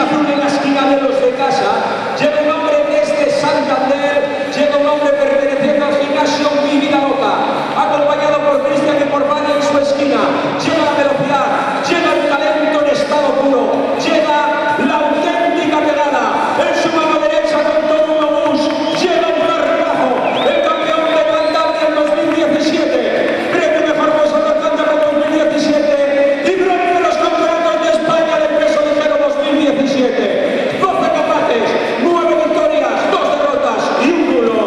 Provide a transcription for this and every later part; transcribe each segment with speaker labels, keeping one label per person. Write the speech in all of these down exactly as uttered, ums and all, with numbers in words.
Speaker 1: azul en la esquina de los de casa. Llega un hombre desde Santander, llega un hombre perteneciente al gimnasio Mi Vida Loca, acompañado por Cristian y por Vania en su esquina. Llega la velocidad, llega el talento en estado puro, llega la auténtica pegada. En su mano derecha con todo un obús, llega un carrazo, el campeón de Cantabria en dos mil diecisiete, premio mejor peso de Cantabria en dos mil diecisiete y premio de los campeonatos de España de peso ligero dos mil diecisiete. doce combates, nueve victorias, dos derrotas y un nulo.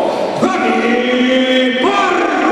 Speaker 1: ¡Dani Pardo!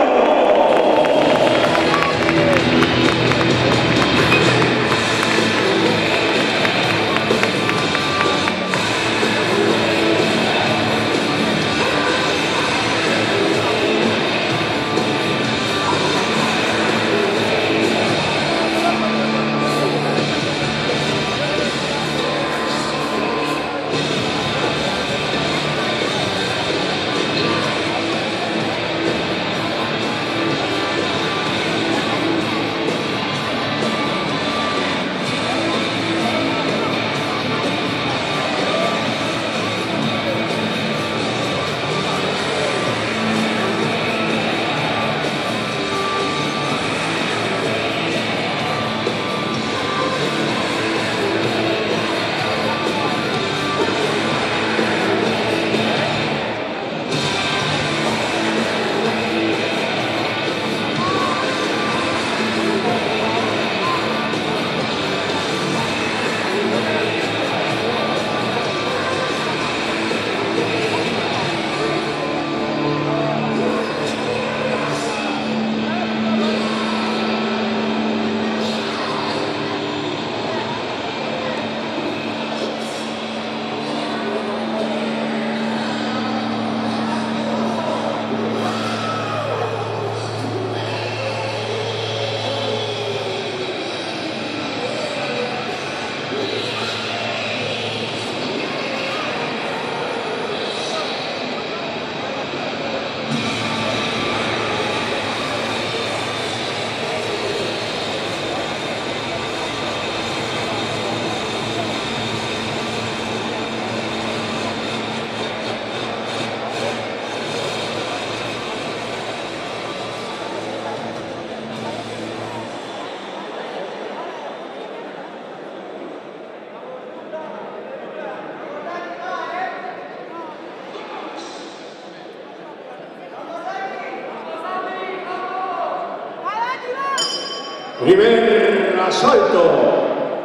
Speaker 1: Primer asalto.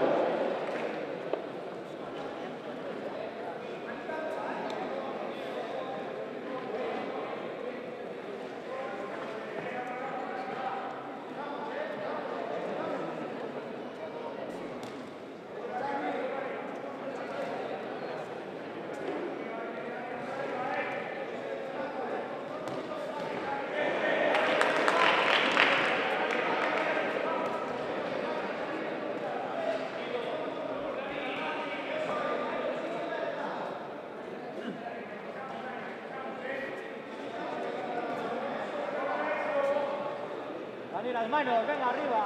Speaker 2: Dani, las manos, venga, arriba.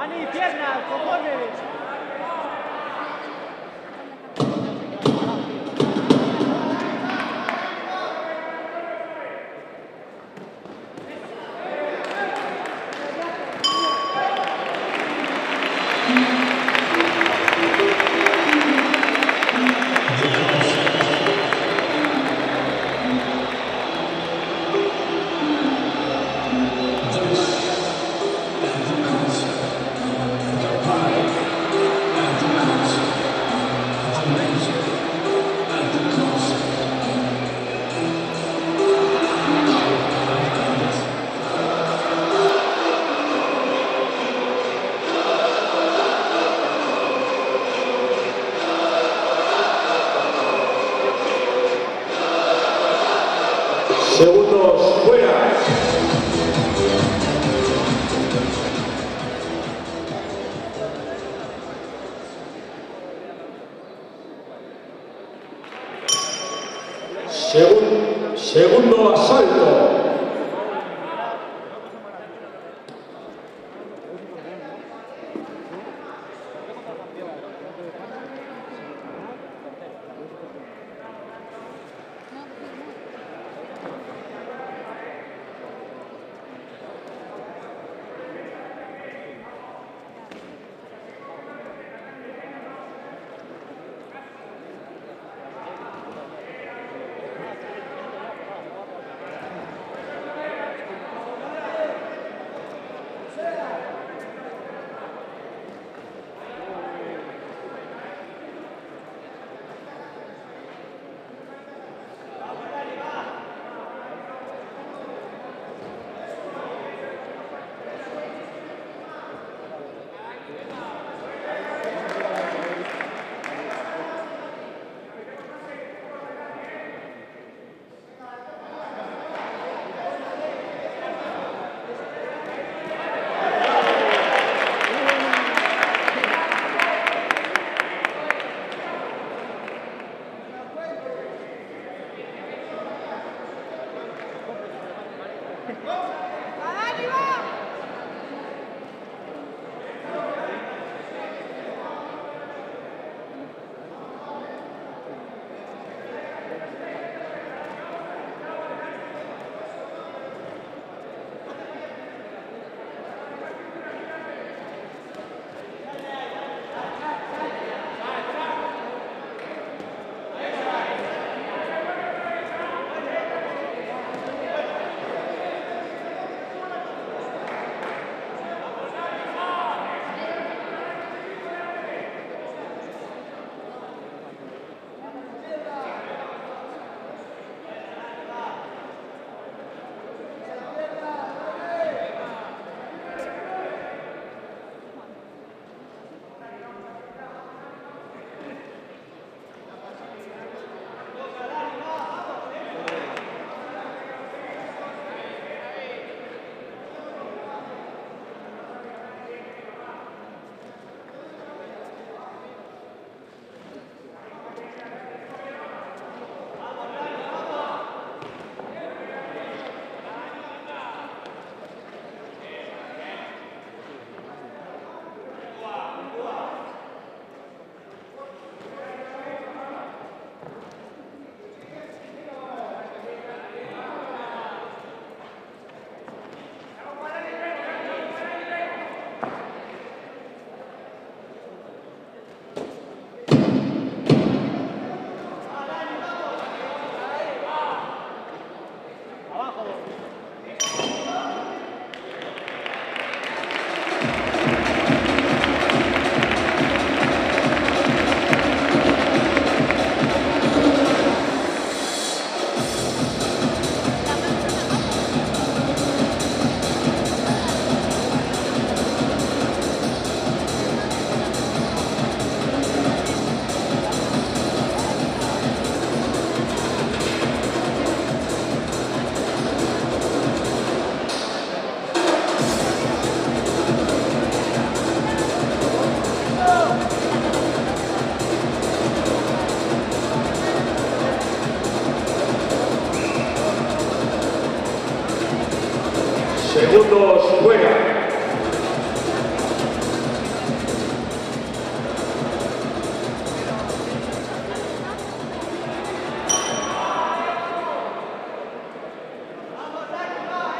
Speaker 2: Dani, piernas, cojones.
Speaker 1: Segundos fuera. Segun- segundo asalto.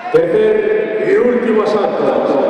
Speaker 1: Tercer y último asalto.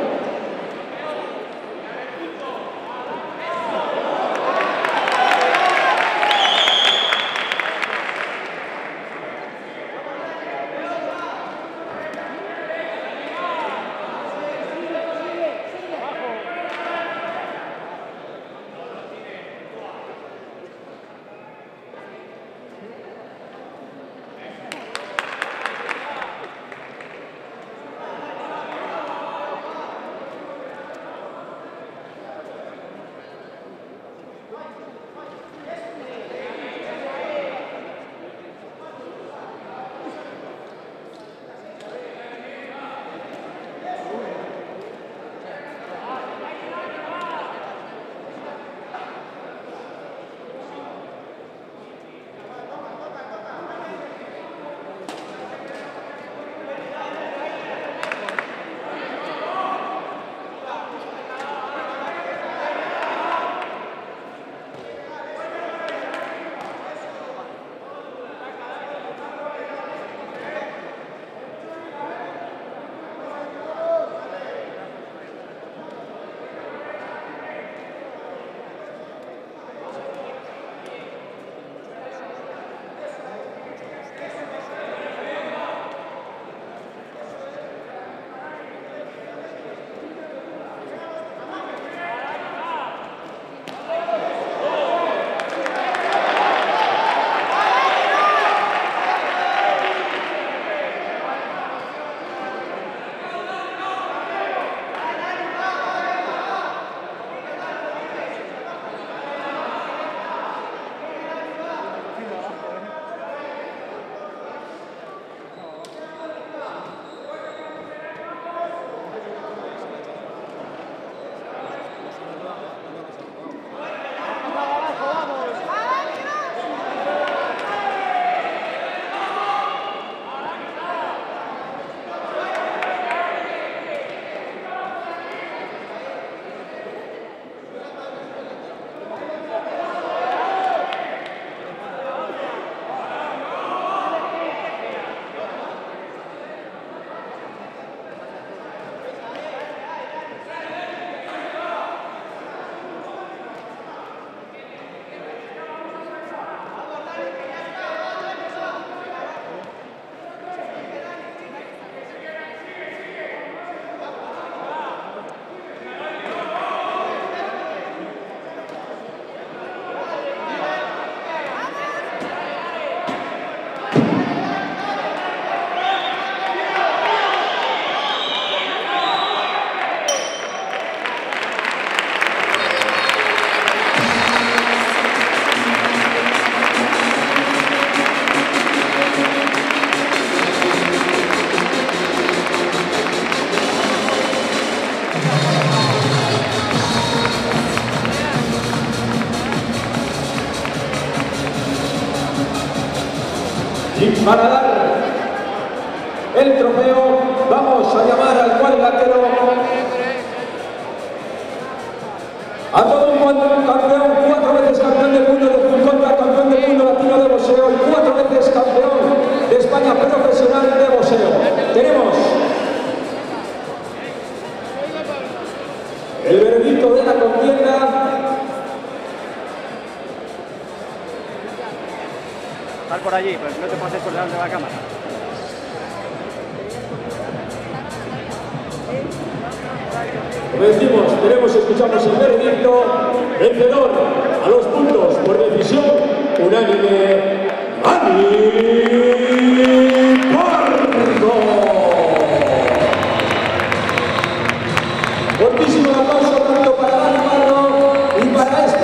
Speaker 1: Y para dar el trofeo vamos a llamar al cuadrilátero a todo un campeón, cuatro veces campeón del mundo de Fulcontra, campeón del mundo latino de boxeo y cuatro veces campeón de España profesional de boxeo. Tenemos el veredicto de la contienda.
Speaker 2: Sal por allí, pues no te pases por delante de la cámara.
Speaker 1: Como decimos, tenemos, escuchamos el veredicto, vencedor a los puntos por decisión unánime, Dani Pardo. Fortísimo aplauso tanto para Dani Pardo y para este